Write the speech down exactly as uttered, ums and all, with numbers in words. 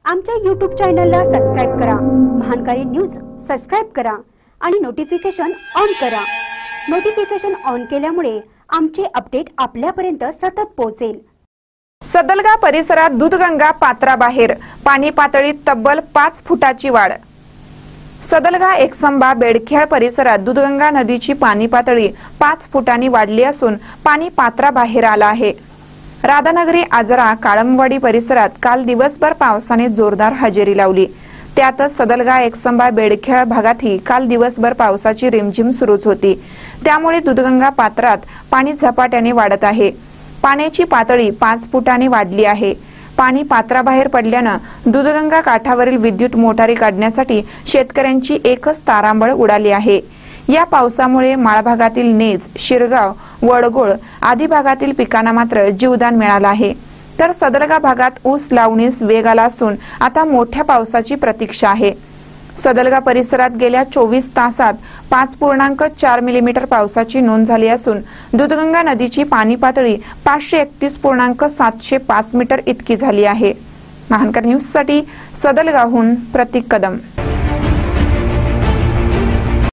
आमच्या यूट्यूब चॅनलला सबस्क्राइब करा, महानकारी न्यूज सबस्क्राइब करा आणि नोटिफिकेशन ऑन करा। नोटिफिकेशन ऑन केल्यामुळे आमचे अपडेट आपल्यापर्यंत सतत पोहोचेल। सदलगा परिसरात दूधगंगा पात्राबाहेर पाणी पातळीत तब्बल पाच फुटाची वाढ। सदलगा एकसंबा बेडखेळ परिसरात दूधगंगा नदीची पाणी पातळी पाच फुटांनी वाढली असून पाणी पात्राबाहेर आला आहे। राधानगरी आजरा काळमवाडी परिसरात काल दिवसभर पावसाने जोरदार हजेरी लावली। त्यातच सदलगा एकसंबा बेडखेळ भागातही काल दिवसभर पावसाची रिमझिम सुरूच होती। त्यामुळे दूधगंगा पात्रात पाणी झपाट्याने वाढत आहे। पाण्याची पातळी पाच फुटांनी वाढली आहे। पाणी पात्राबाहेर पडल्याने दूधगंगा काठावरील विद्युत मोटारी काढण्यासाठी शेतकऱ्यांची एकच तारांबळ उडाली आहे। या पावसामुळे माळ भागातील नेज, शिरगाव, वडगोळ आदी भागातील पिकांना मात्र जीवदान मिळालं आहे। तर सदलगा भागात ऊस लावणीस वेग आला असून आता मोठ्या पावसाची प्रतीक्षा आहे। सदलगा परिसरात गेल्या चोवीस तासात पाच पूर्णांक चार मिलीमीटर पावसाची नोंद झाली असून दूधगंगा नदीची पाणी पातळी पाचशे एकतीस पूर्णांक सातशे पाच मीटर इतकी झाली आहे। महानकर न्यूज साठी सदलगाहून प्रतीक कदम।